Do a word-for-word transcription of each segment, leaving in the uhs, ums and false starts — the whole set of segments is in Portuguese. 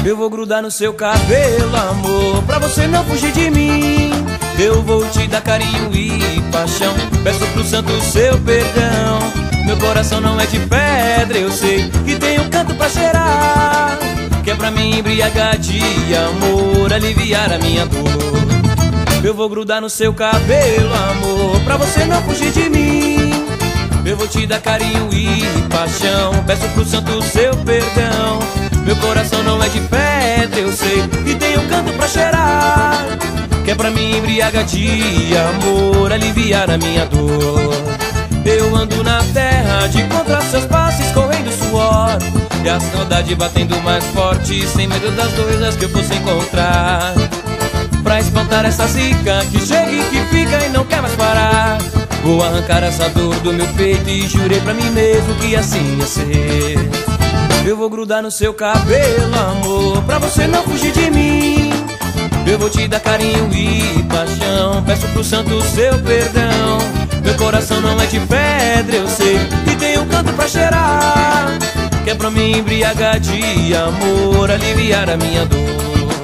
Eu vou grudar no seu cabelo, amor, pra você não fugir de mim. Eu vou te dar carinho e paixão, peço pro santo o seu perdão. Meu coração não é de pedra, eu sei que tem um canto pra cheirar, que é pra me embriagar de amor, aliviar a minha dor. Eu vou grudar no seu cabelo, amor, pra você não fugir de mim. Eu vou te dar carinho e paixão, peço pro santo o seu perdão. Meu coração não é de pedra, eu sei que tem um canto pra cheirar, que é pra me embriagar de amor, aliviar a minha dor. Eu ando na terra de contra seus passos, correndo suor, e a saudade batendo mais forte, sem medo das coisas que eu fosse encontrar, pra espantar essa zica que chega e que fica e não quer mais parar. Vou arrancar essa dor do meu peito e jurei pra mim mesmo que assim ia ser. Eu vou grudar no seu cabelo, amor, pra você não fugir de mim. Eu vou te dar carinho e paixão, peço pro santo o seu perdão. Meu coração não é de pedra, eu sei que tem um canto pra cheirar, que é pra me embriagar de amor, aliviar a minha dor.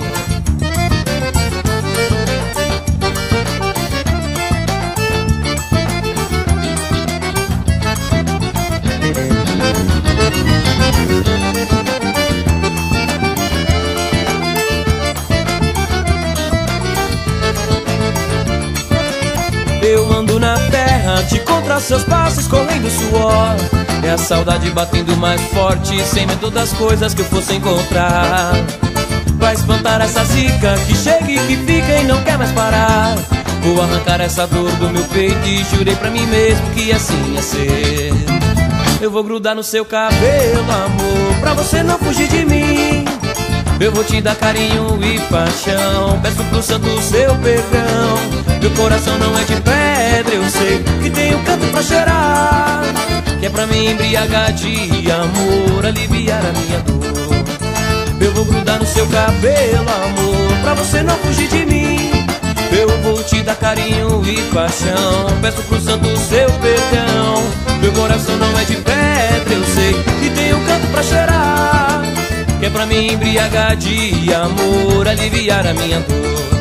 Eu ando na terra de contra seus passos, correndo suor, é a saudade batendo mais forte, sem medo das coisas que eu fosse encontrar, pra espantar essa zica que chega e que fica e não quer mais parar. Vou arrancar essa dor do meu peito e jurei pra mim mesmo que assim ia ser. Eu vou grudar no seu cabelo, amor, pra você não fugir de mim. Eu vou te dar carinho e paixão, peço pro santo o seu perdão. Meu coração não é de pedra, eu sei que tem um canto pra cheirar, que é pra me embriagar de amor, aliviar a minha dor. Eu vou grudar no seu cabelo, amor, pra você não fugir de mim. Eu vou te dar carinho e paixão, peço pro santo o seu perdão. Meu coração não é de pedra, eu sei que tem um canto pra cheirar, que é pra me embriagar de amor, aliviar a minha dor.